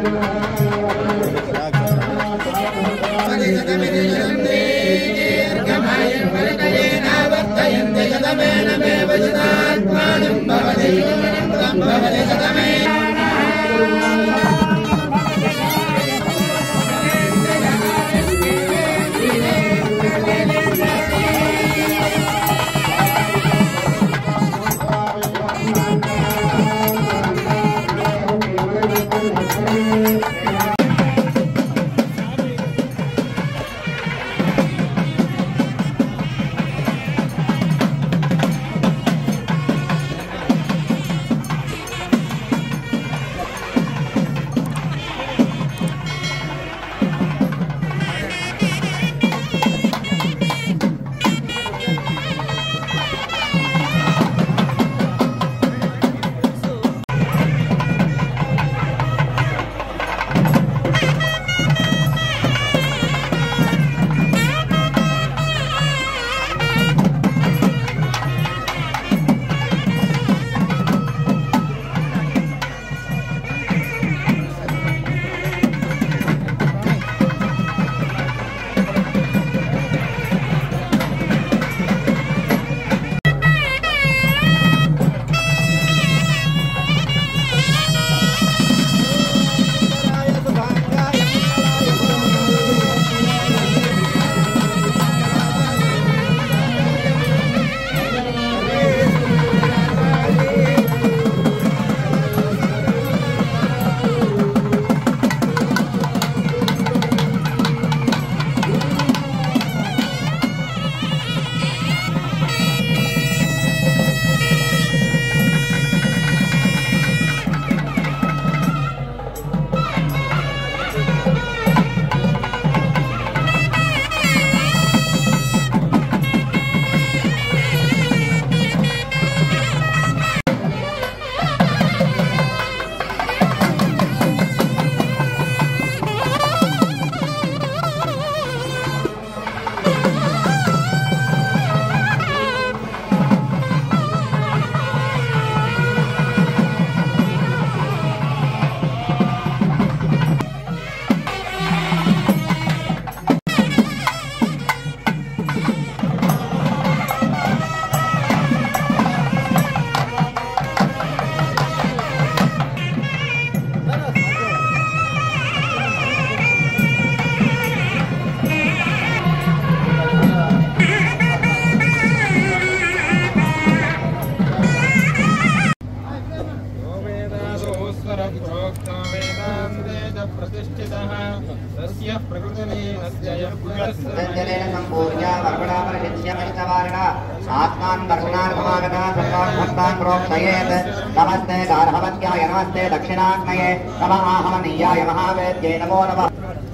नमस्ते गार्हवत्याय नमस्ते दक्षिणाग्नये नमः आहवनीयाय महावेद्यै नमो नमः।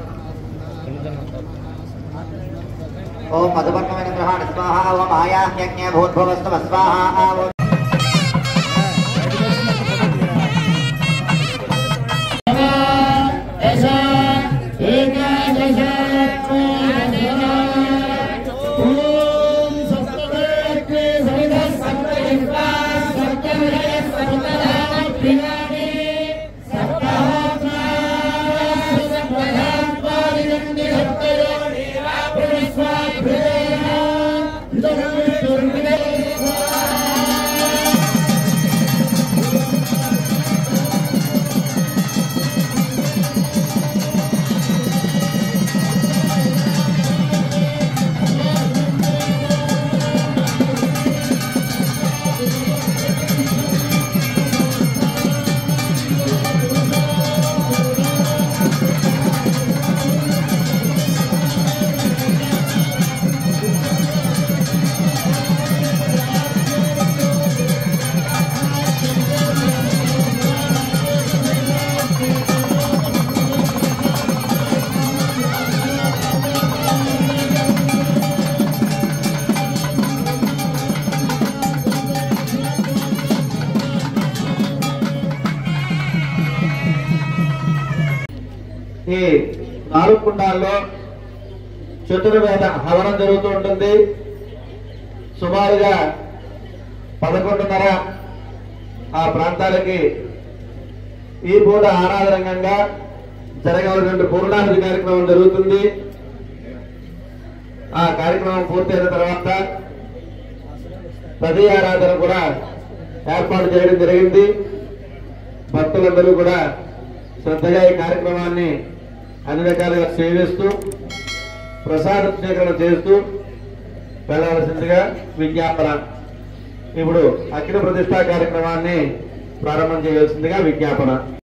ओम मधुपर्णमेन्द्रहाण स्वाहा ओम आयाह्यज्ञे भूर्भुवस्सुव स्वाहा ओम ఈ నాలుగుకుండాల్లో చతుర్వేద హవనం జరుగుతూ ఉంటుంది. సుమారుగా 11:30 ఆ ప్రాంతాలకి ఈ పూట ఆరాధనంగా జరగవలసిన పూర్ణాహుతి కార్యక్రమం జరుగుతుంది. ఆ కార్యక్రమం పూర్తయిన తర్వాత తదీయారాధన కూడా ఏర్పాటు చేయడం జరిగింది. భక్తులందరూ కూడా శ్రద్ధగా ఈ కార్యక్రమాన్ని అన్ని రకాలుగా సేవిస్తూ ప్రసాద స్వీకరణ చేస్తూ వెళ్ళవలసిందిగా విజ్ఞాపన. ఇప్పుడు అగ్ని ప్రతిష్ఠా కార్యక్రమాన్ని ప్రారంభం చేయవలసిందిగా విజ్ఞాపన.